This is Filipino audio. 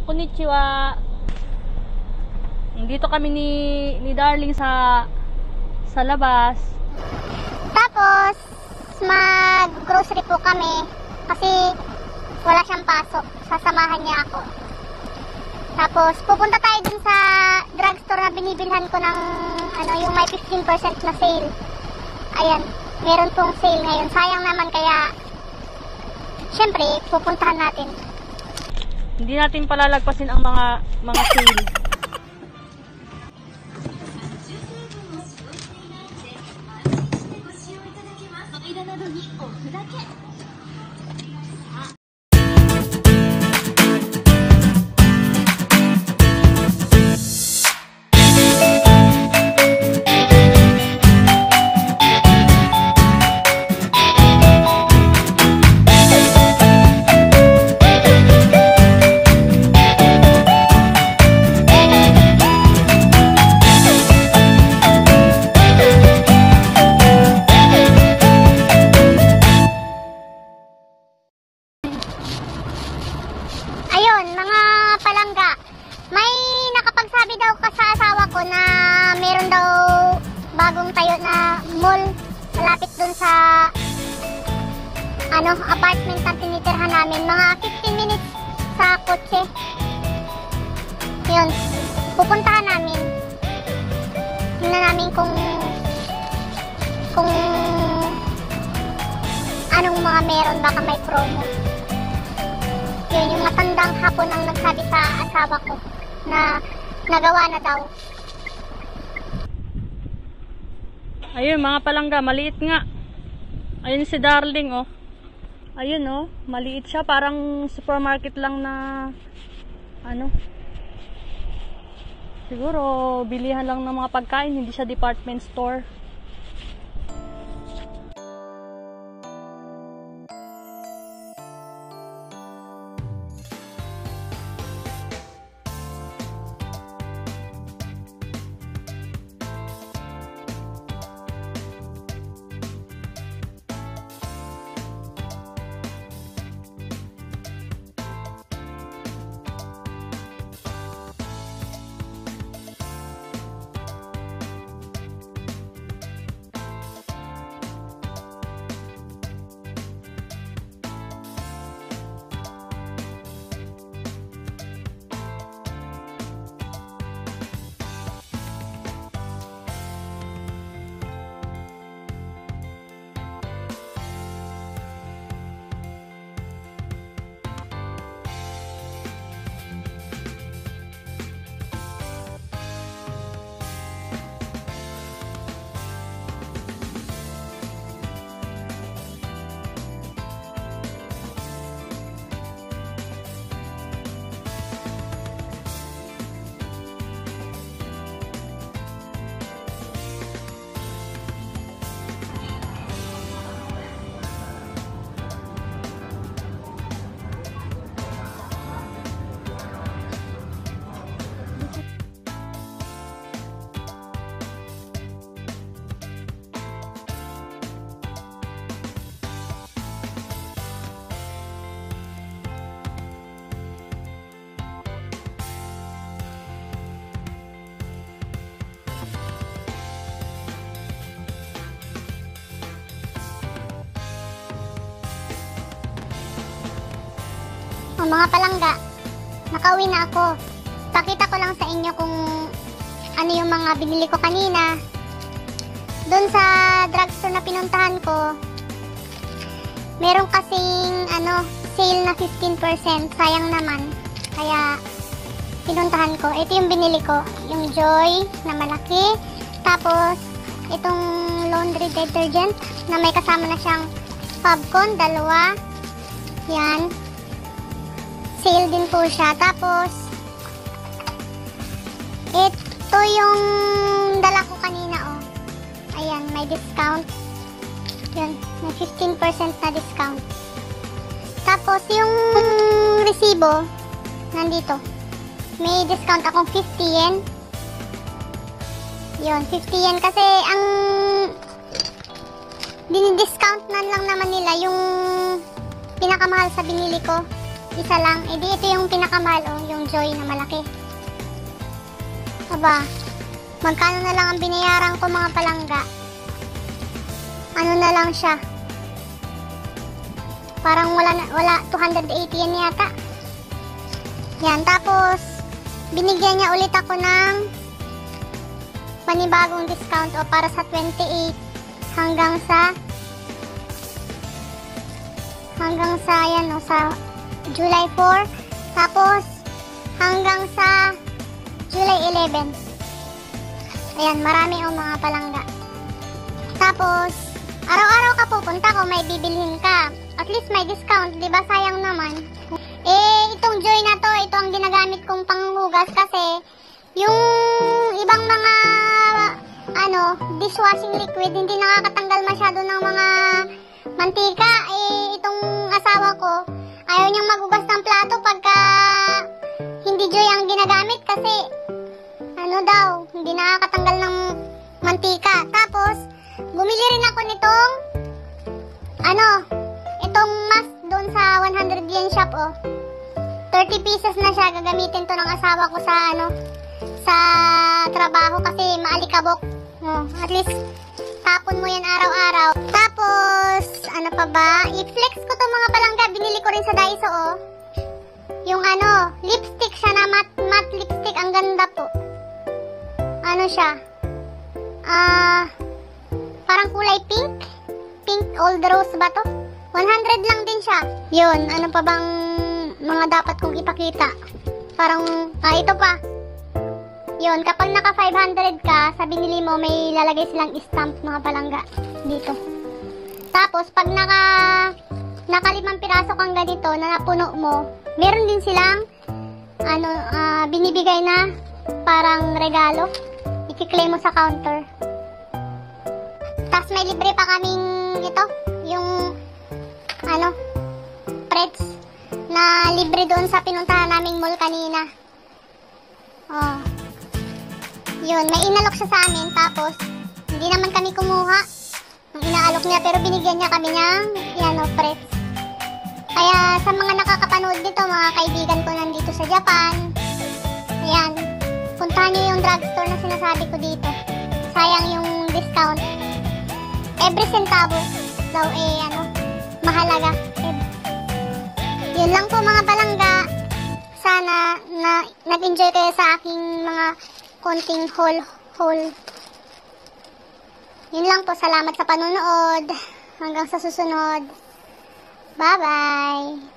Konnichiwa. Dito kami ni Darling sa labas. Tapos mag-grocery po kami kasi wala siyang pasok. Sasamahan niya ako. Tapos pupunta tayo dun sa drugstore na binibilhan ko ng yung may 15% na sale. Ayan, meron pong sale ngayon. Sayang naman kaya syempre pupuntahan natin. Hindi natin palalagpasin ang mga sale. Apartment na tinitirhan namin, mga 15 minutes sa kotse. Yun, pupuntahan namin. Tingnan namin kung anong mga meron, baka may promo. Yun, yung matandang hapon ang nagsabi sa asawa ko na nagawa na daw. Ayun, mga palangga, maliit nga. Ayun si Darling, oh. Ayun, oh, maliit siya, parang supermarket lang na siguro bilihan lang ng mga pagkain, hindi siya department store. Mga palangga, nakauwi na ako. Pakita ko lang sa inyo kung ano yung mga binili ko kanina. Doon sa drugstore na pinuntahan ko, meron kasing sale na 15%. Sayang naman. Kaya pinuntahan ko. Ito yung binili ko. Yung Joy na malaki. Tapos itong laundry detergent na may kasama na siyang Fabcon, dalawa. Yan. Sale din po siya. Tapos ito yung dala ko kanina, oh. Ayan, may discount. Yun, may 15% na discount. Tapos yung resibo nandito. May discount akong 50 yen. Yun, 50 yen kasi ang dinidiscount na lang naman nila yung pinakamahal sa binili ko. isa lang. Eh di ito yung pinakamahal, oh, yung Joy na malaki. Aba, magkano na lang ang binayaran ko mga palangga? Ano na lang siya? Parang wala 280 yan yata. Yan, tapos binigyan niya ulit ako ng panibagong discount o para sa 28 hanggang sa yan o sa July 4, tapos hanggang sa July 11. Ayan, marami o mga palangga. Tapos araw-araw ka pupunta ko, may bibilhin ka. At least may discount, di ba? Sayang naman. Eh, itong Joy na to, ito ang ginagamit kong panghugas kasi yung ibang mga dishwashing liquid hindi nakakatanggal masyado ng mga mantika. Eh, itong asawa ko, ayaw niyang maghugas ng plato pagka hindi Joy ang ginagamit kasi hindi nakakatanggal ng mantika. Tapos, bumili rin ako nitong itong mask doon sa 100 yen shop, oh. 30 pieces na siya. Gagamitin to ng asawa ko sa trabaho kasi maalikabok. At least tapon mo yan araw-araw. Tapos ano pa ba? I-flex ko to mga palangga. Binili ko rin sa Daiso, oh. Yung lipstick siya na matte lipstick. Ang ganda po. Ano siya? Parang kulay pink. Pink old rose ba to? 100 lang din siya. Yun, ano pa bang mga dapat kong ipakita? Parang, ito pa. Yun, kapag naka 500 ka, sa binili mo, may lalagay silang stamp mga palangga. Dito. Tapos, pag naka 5 piraso kang ganito na napuno mo, meron din silang, binibigay na parang regalo. I-claim mo sa counter. Tapos, may libre pa kaming ito, yung Preds na libre doon sa pinuntahan naming mall kanina. Oh. Yun, may inalok siya sa amin, tapos hindi naman kami kumuha ng inaalok niya, pero binigyan niya kami ng Preds. Kaya sa mga nakakapanood dito, mga kaibigan ko nandito sa Japan, ayan, puntahan niyo yung drugstore na sinasabi ko dito. Sayang yung discount. Every centavo daw mahalaga. Yun lang po mga palangga. Sana na nag-enjoy kayo sa aking mga konting haul. Yun lang po. Salamat sa panonood. Hanggang sa susunod. Bye-bye.